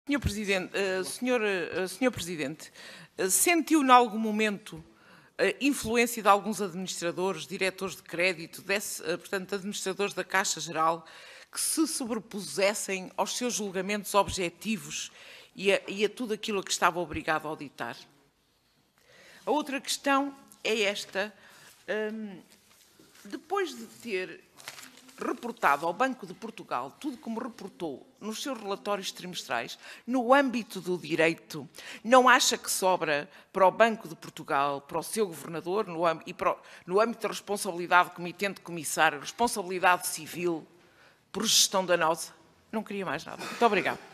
Senhor Presidente, Senhor Presidente, sentiu em algum momento a influência de alguns administradores, diretores de crédito, portanto, administradores da Caixa Geral, que se sobrepusessem aos seus julgamentos objetivos e a tudo aquilo a que estava obrigado a auditar? A outra questão é esta. Depois de ter reportado ao Banco de Portugal tudo como reportou nos seus relatórios trimestrais, no âmbito do direito, não acha que sobra para o Banco de Portugal, para o seu governador, no âmbito da responsabilidade de comitente comissário, responsabilidade civil por gestão danosa? Não queria mais nada. Muito obrigada.